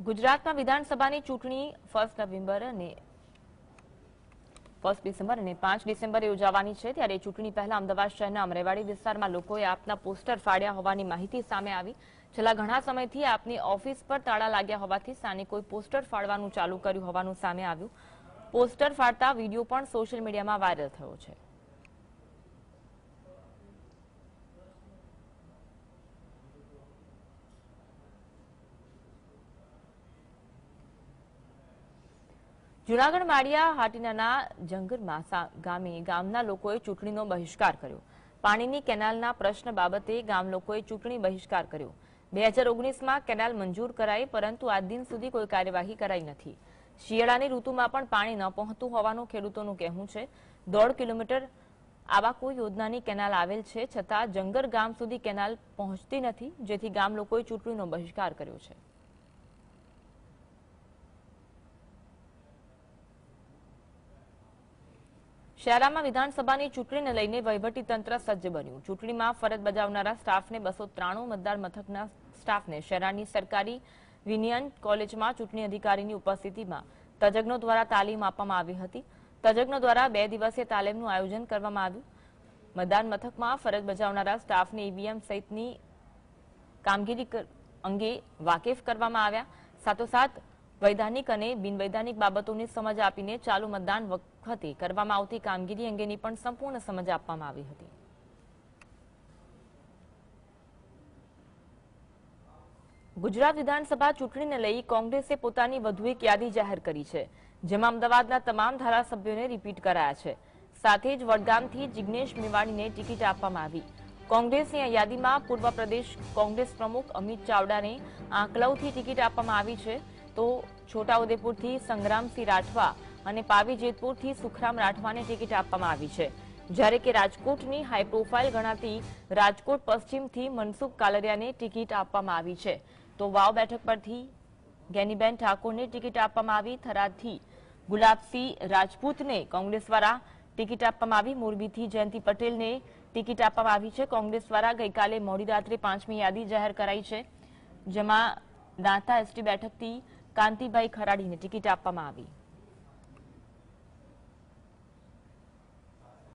ગુજરાતમાં વિધાનસભાની ચૂંટણી 1 ડિસેમ્બર અને 5 ડિસેમ્બરે યોજાવાની છે। ત્યારે ચૂંટણી પહેલા અમદાવાદ શહેરના અમરેવાડી વિસ્તારમાં લોકોએ આપના પોસ્ટર ફાડ્યા હોવાની માહિતી સામે આવી। છેલ્લા ઘણા સમયથી આપની ઓફિસ પર તાળા લાગ્યા હોવાથી સ્થાનિકોએ પોસ્ટર ફાડવાનું ચાલુ કર્યું હોવાનું સામે આવ્યું। પોસ્ટર ફાડતા વિડીયો પણ સોશિયલ મીડિયામાં વાયરલ થયો છે। જૂનાગઢ માળિયા હાટીનાના જંગરમાસા ગામે ગામના લોકોએ ચૂંટણીનો બહિષ્કાર કર્યો। પાણીની કેનાલના પ્રશ્ન બાબતે ગામ લોકોએ ચૂંટણી બહિષ્કાર કર્યો। 2019માં કેનાલ મંજૂર કરાઈ, પરંતુ આજ દિન સુધી કોઈ કાર્યવાહી કરાઈ નથી। શિયાળાની ઋતુમાં પણ પાણી ન પહોંચતું હોવાનું ખેડૂતોનું કહેવું છે। 1.5 કિલોમીટર આવા કોઈ યોજનાની કેનાલ આવેલ છે, છતાં જંગર ગામ સુધી કેનાલ પહોંચતી નથી, જેથી ગામ લોકોએ ચૂંટણીનો બહિષ્કાર કર્યો છે। શહેરમાં વિધાનસભાની ચૂંટણીને લઈને વહીવટી તંત્ર સજ્જ બન્યું। ચૂંટણીમાં ફરજ બજાવનારા સ્ટાફને 293 મતદાર મથકના સ્ટાફને શહેરની સરકારી વિનિયન કોલેજમાં ચૂંટણી અધિકારીની ઉપસ્થિતિમાં તજજ્ઞો દ્વારા તાલીમ આપવામાં આવી હતી। તજજ્ઞો દ્વારા 2 દિવસીય તાલીમનું આયોજન કરવામાં આવ્યું। મતદાન મથકમાં ફરજ બજાવનારા સ્ટાફને ઈવીએમ સહિતની કામગીરી અંગે વાકેફ કરવામાં આવ્યા। સાથોસાથ વૈધાનિક અને બિનવૈધાનિક બાબતોની સમજ આપીને ચાલુ મતદાન વખતે કરવામાં આવતી કામગીરી અંગેની પણ સંપૂર્ણ સમજ આપવામાં આવી હતી। ગુજરાત વિધાનસભા ચૂંટણીને લઈ કોંગ્રેસે પોતાની વધુ એક યાદી જાહેર કરી છે, જેમાં અમદાવાદના તમામ ધારાસભ્યોને રિપીટ કરાયા છે। સાથે જ વડગામથી જિગ્નેશ મેવાણીને ટિકિટ આપવામાં આવી। કોંગ્રેસની આ યાદીમાં પૂર્વ પ્રદેશ કોંગ્રેસ પ્રમુખ અમિત ચાવડાને આંકલાવથી ટિકિટ આપવામાં આવી છે, તો છોટાઉદેપુરથી સંગ્રામસિંહ રાઠવા અને પાવી જેતપુરથી સુખરામ રાઠવાને ટિકિટ આપવામાં આવી છે, જ્યારે કે રાજકોટની હાઈ પ્રોફાઇલ ગણાતી રાજકોટ પશ્ચિમથી મનસુખ કાલરિયાને ટિકિટ આપવામાં આવી છે, તો વાવ બેઠક પરથી ગેનીબેન ઠાકોરને ટિકિટ આપવામાં આવી। થરાદથી ગુલાબસિંહ રાજપૂતને કોંગ્રેસ દ્વારા ટિકિટ આપવામાં આવી। મોરબીથી જયંતિ પટેલને ટિકિટ આપવામાં આવી છે। કોંગ્રેસ દ્વારા ગઈકાલે મોડી રાત્રે 5મી યાદી જાહેર કરાઈ છે, જેમાં દાંતા એસટી બેઠકથી કાંતિભાઈ ખરાડીને ટિકિટ આપવામાં આવી।